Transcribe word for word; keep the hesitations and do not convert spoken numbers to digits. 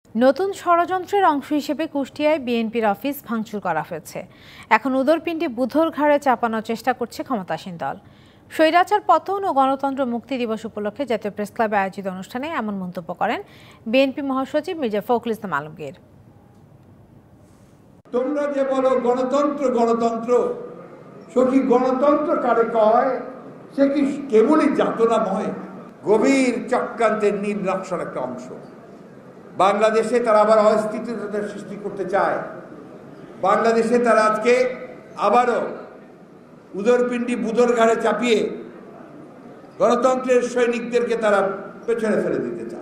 নতুন ষড়যন্ত্রের অংশ হিসেবে কুষ্টিয়ায় বিএনপির অফিস ভাঙচুর করা হয়েছে। এখন উদরপিণ্ডি বুধর ঘাড়ে চাপানোর চেষ্টা করছে ক্ষমতাসীন দল। স্বৈরাচার পতন ও গণতন্ত্র মুক্তি দিবস উপলক্ষে জাতীয় প্রেসক্লাবে আয়োজিত অনুষ্ঠানে এমন মন্তব্য করেন বিএনপি মহাসচিব মির্জা ফখরুল ইসলাম আলমগীর। তোমরা যে বলো গণতন্ত্র গণতন্ত্র সখী গণতন্ত্র কারে কয়, সে কি কেবলই যাতনাময়? গভীর চক্রান্তের নীল নকশার একটা অংশ। বাংলাদেশে তারা আবার অস্থিতিশীলতা সৃষ্টি করতে চায়। বাংলাদেশে তারা আজকে আবারও উদরপিণ্ডি বুধর ঘাড়ে চাপিয়ে গণতন্ত্রের সৈনিকদেরকে তারা পেছনে ফেলে দিতে চায়।